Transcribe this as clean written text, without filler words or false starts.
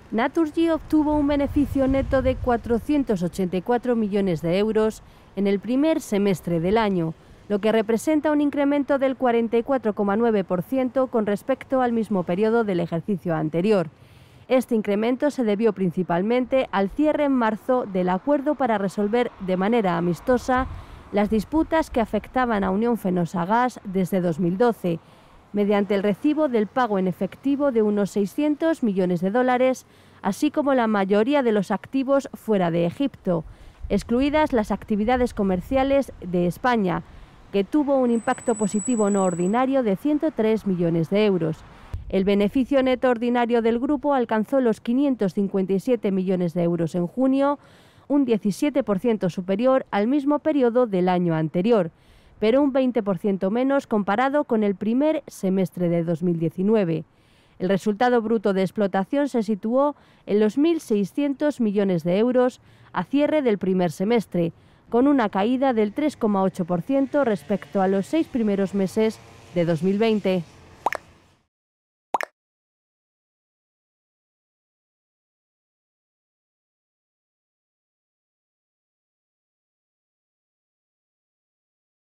Naturgy obtuvo un beneficio neto de 484 millones de euros en el primer semestre del año, lo que representa un incremento del 44,9% con respecto al mismo periodo del ejercicio anterior. Este incremento se debió principalmente al cierre en marzo del acuerdo para resolver de manera amistosa las disputas que afectaban a Unión Fenosa Gas desde 2012, mediante el recibo del pago en efectivo de unos 600 millones de dólares, así como la mayoría de los activos fuera de Egipto, excluidas las actividades comerciales de España, que tuvo un impacto positivo no ordinario de 103 millones de euros. El beneficio neto ordinario del grupo alcanzó los 557 millones de euros en junio, un 17% superior al mismo periodo del año anterior, pero un 20% menos comparado con el primer semestre de 2019. El resultado bruto de explotación se situó en los 1.600 millones de euros a cierre del primer semestre, con una caída del 3,8% respecto a los 6 primeros meses de 2020.